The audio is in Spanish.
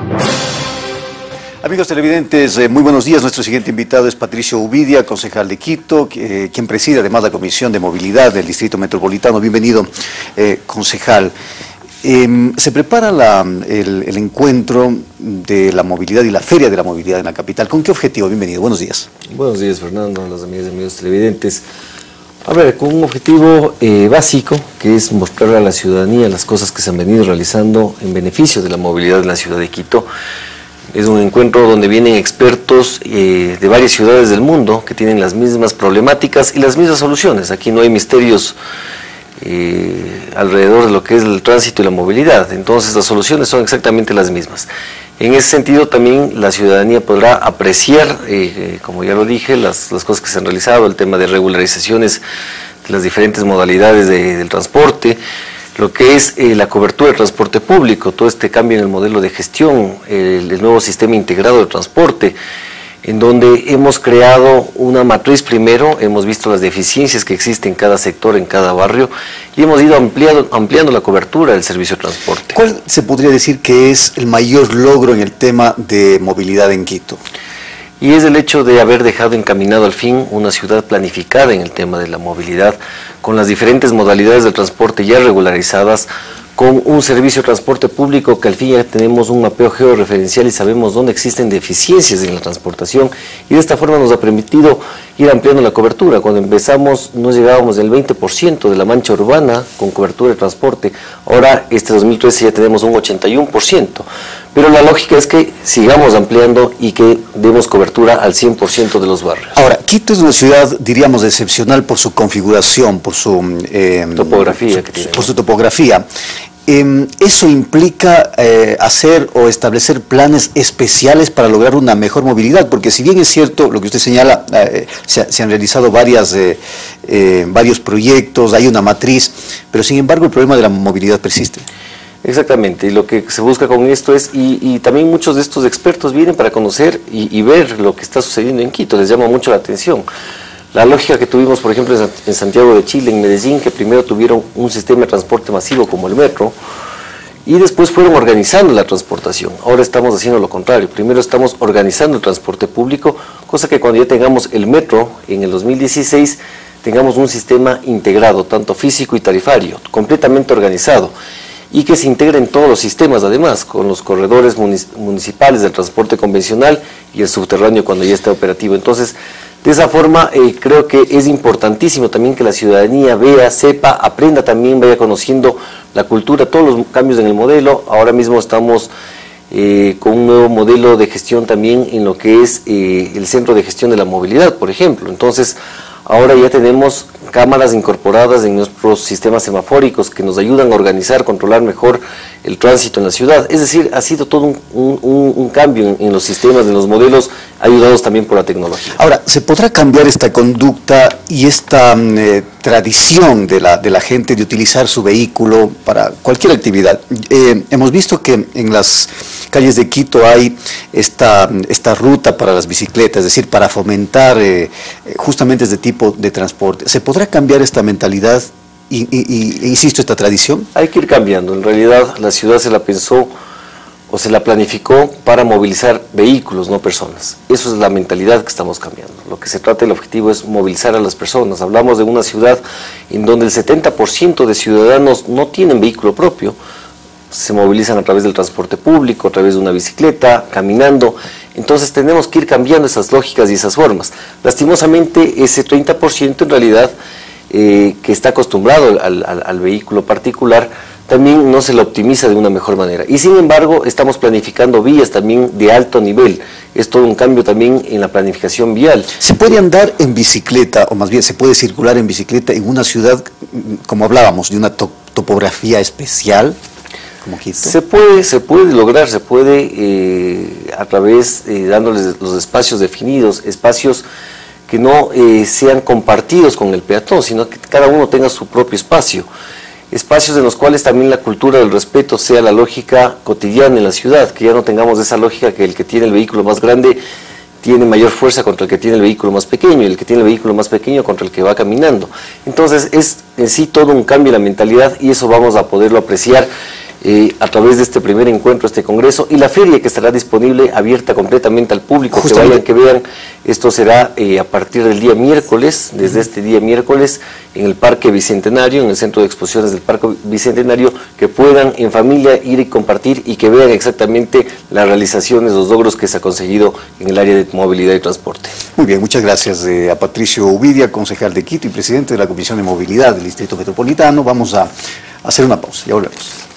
Amigos televidentes, muy buenos días. Nuestro siguiente invitado es Patricio Uvidia, concejal de Quito, quien preside además la Comisión de Movilidad del Distrito Metropolitano. Bienvenido, concejal. Se prepara el encuentro de la movilidad y la Feria de la Movilidad en la capital. ¿Con qué objetivo? Bienvenido, buenos días. Buenos días, Fernando, a las amigas y amigos televidentes. A ver, con un objetivo básico, que es mostrarle a la ciudadanía las cosas que se han venido realizando en beneficio de la movilidad en la ciudad de Quito. Es un encuentro donde vienen expertos de varias ciudades del mundo que tienen las mismas problemáticas y las mismas soluciones. Aquí no hay misterios alrededor de lo que es el tránsito y la movilidad, entonces las soluciones son exactamente las mismas. En ese sentido también la ciudadanía podrá apreciar, como ya lo dije, las cosas que se han realizado, el tema de regularizaciones de las diferentes modalidades del transporte, lo que es la cobertura del transporte público, todo este cambio en el modelo de gestión, el nuevo sistema integrado de transporte, en donde hemos creado una matriz primero, hemos visto las deficiencias que existen en cada sector, en cada barrio, y hemos ido ampliando la cobertura del servicio de transporte. ¿Cuál se podría decir que es el mayor logro en el tema de movilidad en Quito? Y es el hecho de haber dejado encaminado al fin una ciudad planificada en el tema de la movilidad, con las diferentes modalidades de transporte ya regularizadas, con un servicio de transporte público que al fin ya tenemos un mapeo georreferencial y sabemos dónde existen deficiencias en la transportación, y de esta forma nos ha permitido ir ampliando la cobertura. Cuando empezamos no llegábamos del 20% de la mancha urbana con cobertura de transporte, ahora este 2013 ya tenemos un 81%, pero la lógica es que sigamos ampliando y que demos cobertura al 100% de los barrios. Ahora, Quito es una ciudad, diríamos, excepcional por su configuración, por su topografía por su topografía. ¿Eso implica hacer o establecer planes especiales para lograr una mejor movilidad? Porque si bien es cierto, lo que usted señala, se han realizado varios proyectos, hay una matriz, pero sin embargo el problema de la movilidad persiste. Exactamente, y lo que se busca con esto es, y también muchos de estos expertos vienen para conocer y ver lo que está sucediendo en Quito, les llama mucho la atención. La lógica que tuvimos, por ejemplo, en Santiago de Chile, en Medellín, que primero tuvieron un sistema de transporte masivo como el metro, y después fueron organizando la transportación. Ahora estamos haciendo lo contrario, primero estamos organizando el transporte público, cosa que cuando ya tengamos el metro en el 2016, tengamos un sistema integrado, tanto físico y tarifario, completamente organizado, y que se integren todos los sistemas, además, con los corredores municipales del transporte convencional y el subterráneo cuando ya esté operativo. Entonces, de esa forma, creo que es importantísimo también que la ciudadanía vea, sepa, aprenda también, vaya conociendo la cultura, todos los cambios en el modelo. Ahora mismo estamos con un nuevo modelo de gestión también en lo que es el centro de gestión de la movilidad, por ejemplo. Entonces, ahora ya tenemos cámaras incorporadas en nuestros sistemas semafóricos que nos ayudan a organizar, controlar mejor el tránsito en la ciudad. Es decir, ha sido todo un cambio en los sistemas, en los modelos, ayudados también por la tecnología. Ahora, ¿se podrá cambiar esta conducta y esta tradición de la gente de utilizar su vehículo para cualquier actividad? Hemos visto que en las calles de Quito hay esta ruta para las bicicletas, es decir, para fomentar justamente este tipo de transporte. ¿Se podrá cambiar esta mentalidad insisto, esta tradición? Hay que ir cambiando. En realidad la ciudad se la pensó o se la planificó para movilizar vehículos, no personas. Eso es la mentalidad que estamos cambiando. Lo que se trata, el objetivo es movilizar a las personas. Hablamos de una ciudad en donde el 70% de ciudadanos no tienen vehículo propio, se movilizan a través del transporte público, a través de una bicicleta, caminando. Entonces tenemos que ir cambiando esas lógicas y esas formas. Lastimosamente ese 30% en realidad que está acostumbrado al vehículo particular, también no se lo optimiza de una mejor manera. Y sin embargo, estamos planificando vías también de alto nivel. Es todo un cambio también en la planificación vial. ¿Se puede andar en bicicleta, o más bien se puede circular en bicicleta en una ciudad, como hablábamos, de una topografía especial como Quito? Se puede lograr, se puede a través, dándoles los espacios definidos, espacios que no sean compartidos con el peatón, sino que cada uno tenga su propio espacio. Espacios en los cuales también la cultura del respeto sea la lógica cotidiana en la ciudad, que ya no tengamos esa lógica que el que tiene el vehículo más grande tiene mayor fuerza contra el que tiene el vehículo más pequeño, y el que tiene el vehículo más pequeño contra el que va caminando. Entonces es en sí todo un cambio en la mentalidad, y eso vamos a poderlo apreciar a través de este primer encuentro, este congreso, y la feria que estará disponible, abierta completamente al público, Justamente. que vean. Esto será a partir del día miércoles, desde este día miércoles, en el Parque Bicentenario, en el Centro de Exposiciones del Parque Bicentenario, que puedan en familia ir y compartir y que vean exactamente las realizaciones, los logros que se ha conseguido en el área de movilidad y transporte. Muy bien, muchas gracias a Patricio Uvidia, concejal de Quito y presidente de la Comisión de Movilidad del Distrito Metropolitano. Vamos a hacer una pausa, ya volvemos.